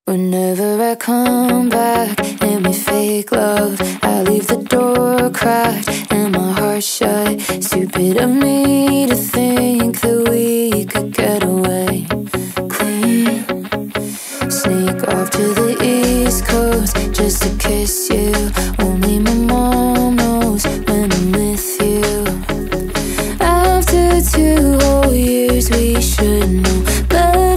Whenever I come back and we fake love, I leave the door cracked and my heart shut. Stupid of me to think that we could get away clean. Sneak off to the East Coast just to kiss you. Only my mom knows when I'm with you. After 2 whole years we should know better.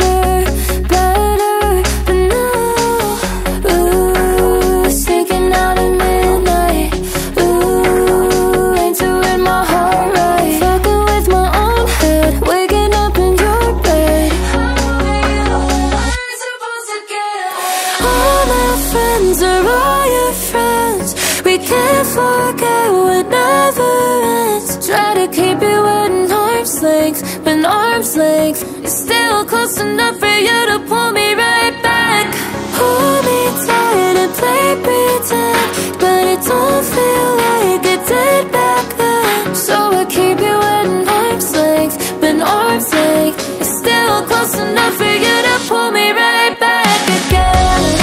Forget what never ends. Try to keep you at an arm's length, but an arm's length is still close enough for you to pull me right back. Hold me tight and play pretend, but it don't feel like it did back then. So I keep you at an arm's length, but an arm's length is still close enough for you to pull me right back again.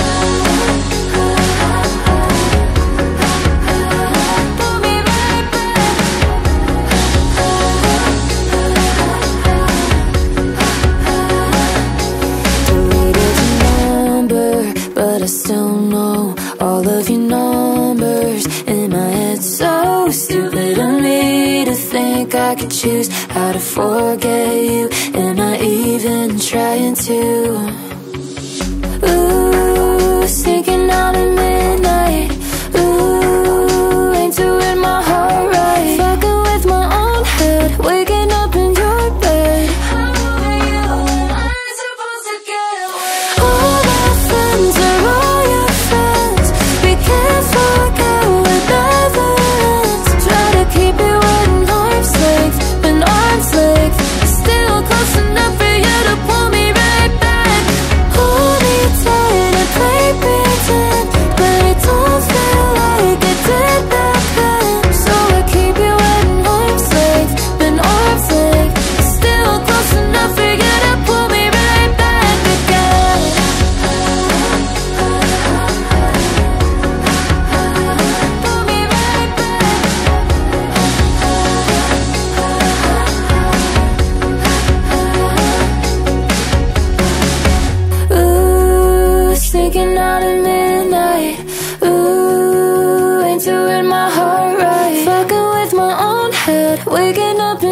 But I still know all of your numbers in my head. So stupid of me to think I could choose how to forget you. Am I even trying to? Ooh, sneaking out at midnight. Ooh, ain't doing my heart right. Fucking with my own head, waking up in your bed. How are you? Am I supposed to get away? All my friends are all your friends. We can't forget what never ends. Try to keep you at an arm's length, but an arm's length is still close enough for you to pull me right back. Hold me tight and play pretend, but it don't feel like it did back then. So I keep you at an arm's length, but an arm's length is still close enough for you to pull me right back again. Pull me right back. Ooh, sneaking out at midnight. Ooh, ain't doing my heart right. Fucking with my own head, waking up